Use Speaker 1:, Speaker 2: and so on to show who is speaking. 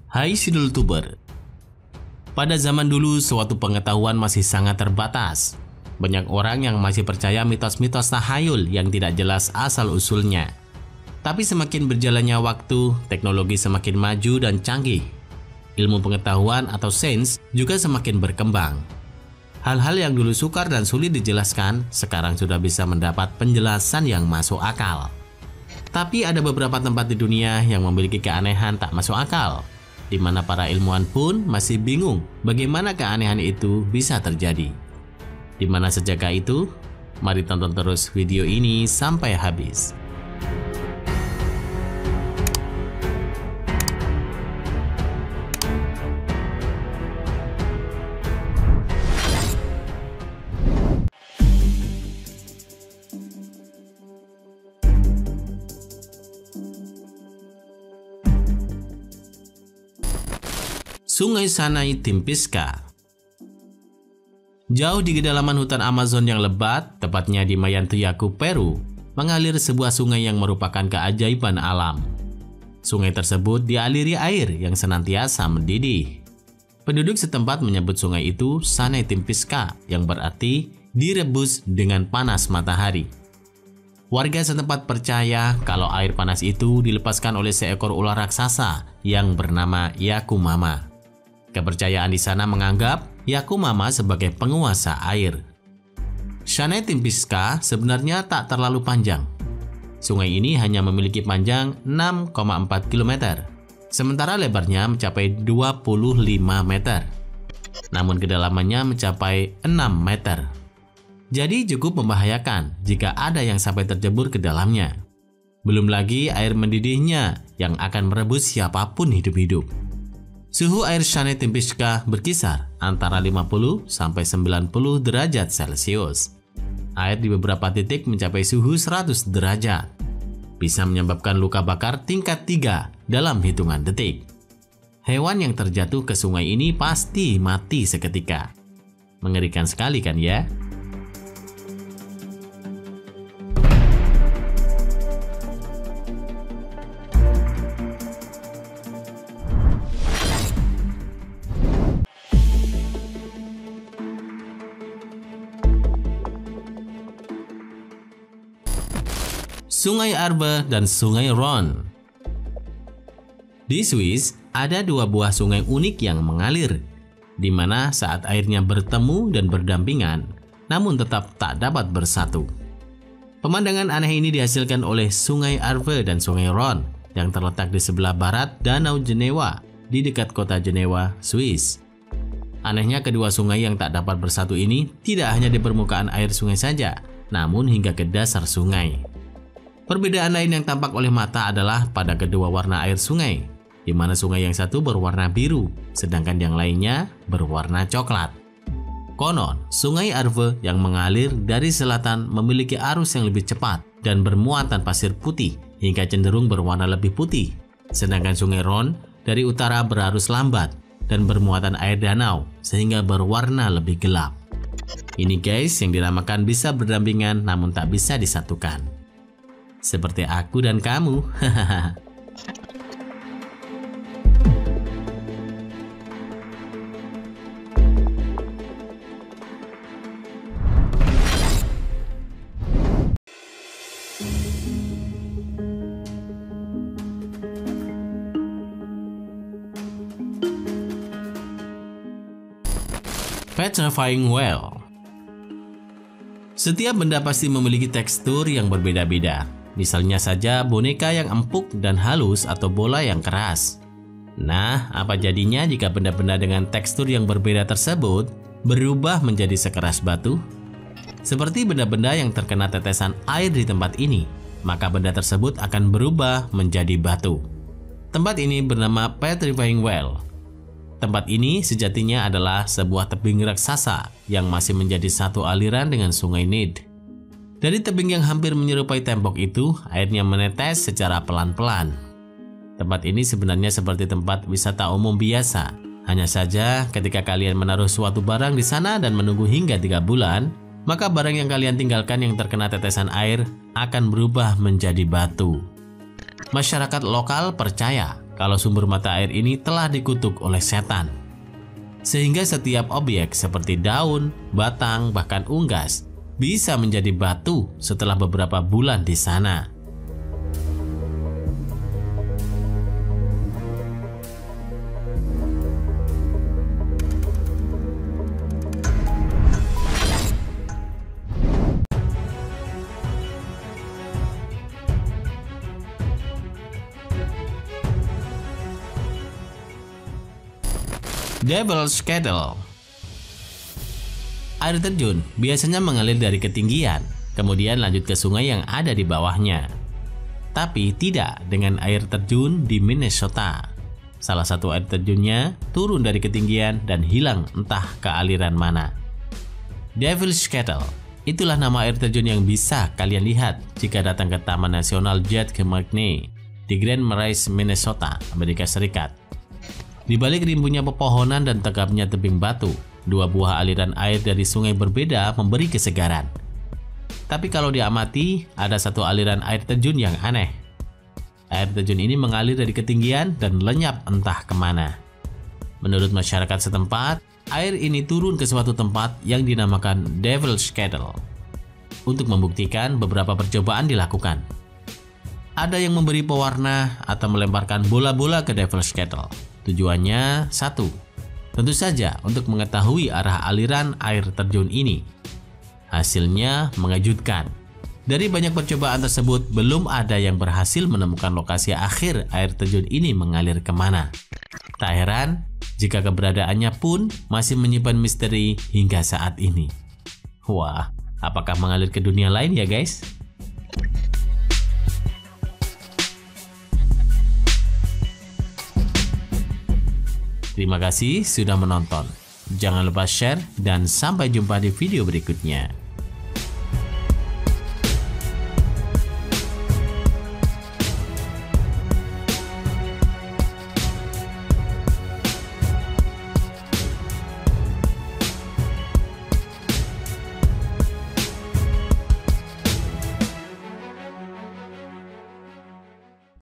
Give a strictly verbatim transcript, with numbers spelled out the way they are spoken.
Speaker 1: Hai Sidul Tuber. Pada zaman dulu, suatu pengetahuan masih sangat terbatas. Banyak orang yang masih percaya mitos-mitos tahayul yang tidak jelas asal-usulnya. Tapi semakin berjalannya waktu, teknologi semakin maju dan canggih. Ilmu pengetahuan atau sains juga semakin berkembang. Hal-hal yang dulu sukar dan sulit dijelaskan, sekarang sudah bisa mendapat penjelasan yang masuk akal. Tapi ada beberapa tempat di dunia yang memiliki keanehan tak masuk akal, di mana para ilmuwan pun masih bingung bagaimana keanehan itu bisa terjadi. Di mana sejak itu? Mari tonton terus video ini sampai habis. Sungai Sanai Timpiska. Jauh di kedalaman hutan Amazon yang lebat, tepatnya di Mayantuyaku, Peru, mengalir sebuah sungai yang merupakan keajaiban alam. Sungai tersebut dialiri air yang senantiasa mendidih. Penduduk setempat menyebut sungai itu Sanai Timpiska, yang berarti direbus dengan panas matahari. Warga setempat percaya kalau air panas itu dilepaskan oleh seekor ular raksasa yang bernama Yakumama. Kepercayaan di sana menganggap Yakumama sebagai penguasa air. Sanai Timpiska sebenarnya tak terlalu panjang. Sungai ini hanya memiliki panjang enam koma empat kilometer, sementara lebarnya mencapai dua puluh lima meter. Namun kedalamannya mencapai enam meter. Jadi cukup membahayakan jika ada yang sampai terjebur ke dalamnya. Belum lagi air mendidihnya yang akan merebus siapapun hidup-hidup. Suhu air Sanai Timpiska berkisar antara lima puluh sampai sembilan puluh derajat Celcius. Air di beberapa titik mencapai suhu seratus derajat. Bisa menyebabkan luka bakar tingkat tiga dalam hitungan detik. Hewan yang terjatuh ke sungai ini pasti mati seketika. Mengerikan sekali kan ya? Sungai Arve dan Sungai Rhone. Di Swiss, ada dua buah sungai unik yang mengalir, di mana saat airnya bertemu dan berdampingan, namun tetap tak dapat bersatu. Pemandangan aneh ini dihasilkan oleh Sungai Arve dan Sungai Rhone yang terletak di sebelah barat Danau Jenewa di dekat kota Jenewa, Swiss. Anehnya kedua sungai yang tak dapat bersatu ini tidak hanya di permukaan air sungai saja, namun hingga ke dasar sungai. Perbedaan lain yang tampak oleh mata adalah pada kedua warna air sungai, di mana sungai yang satu berwarna biru, sedangkan yang lainnya berwarna coklat. Konon, Sungai Arve yang mengalir dari selatan memiliki arus yang lebih cepat dan bermuatan pasir putih hingga cenderung berwarna lebih putih, sedangkan Sungai Rhone dari utara berarus lambat dan bermuatan air danau sehingga berwarna lebih gelap. Ini guys yang dinamakan bisa berdampingan namun tak bisa disatukan. Seperti aku dan kamu. Petrifying Well. Setiap benda pasti memiliki tekstur yang berbeda-beda. Misalnya saja boneka yang empuk dan halus atau bola yang keras. Nah, apa jadinya jika benda-benda dengan tekstur yang berbeda tersebut berubah menjadi sekeras batu? Seperti benda-benda yang terkena tetesan air di tempat ini, maka benda tersebut akan berubah menjadi batu. Tempat ini bernama Petrifying Well. Tempat ini sejatinya adalah sebuah tebing raksasa yang masih menjadi satu aliran dengan Sungai Nid. Dari tebing yang hampir menyerupai tembok itu, airnya menetes secara pelan-pelan. Tempat ini sebenarnya seperti tempat wisata umum biasa. Hanya saja ketika kalian menaruh suatu barang di sana dan menunggu hingga tiga bulan, maka barang yang kalian tinggalkan yang terkena tetesan air akan berubah menjadi batu. Masyarakat lokal percaya kalau sumber mata air ini telah dikutuk oleh setan. Sehingga setiap objek seperti daun, batang, bahkan unggas bisa menjadi batu setelah beberapa bulan di sana. Devil's Kettle. Air terjun biasanya mengalir dari ketinggian, kemudian lanjut ke sungai yang ada di bawahnya. Tapi tidak dengan air terjun di Minnesota. Salah satu air terjunnya turun dari ketinggian dan hilang entah ke aliran mana. Devil's Kettle, itulah nama air terjun yang bisa kalian lihat jika datang ke Taman Nasional Jade McNay di Grand Marais, Minnesota, Amerika Serikat. Di balik rimbunnya pepohonan dan tegapnya tebing batu, dua buah aliran air dari sungai berbeda memberi kesegaran. Tapi kalau diamati, ada satu aliran air terjun yang aneh. Air terjun ini mengalir dari ketinggian dan lenyap entah kemana. Menurut masyarakat setempat, air ini turun ke suatu tempat yang dinamakan Devil's Kettle. Untuk membuktikan, beberapa percobaan dilakukan. Ada yang memberi pewarna atau melemparkan bola-bola ke Devil's Kettle. Tujuannya satu, tentu saja untuk mengetahui arah aliran air terjun ini. Hasilnya mengejutkan. Dari banyak percobaan tersebut, belum ada yang berhasil menemukan lokasi akhir air terjun ini mengalir kemana. Tak heran jika keberadaannya pun masih menyimpan misteri hingga saat ini. Wah, apakah mengalir ke dunia lain ya guys? Terima kasih sudah menonton. Jangan lupa share dan sampai jumpa di video berikutnya.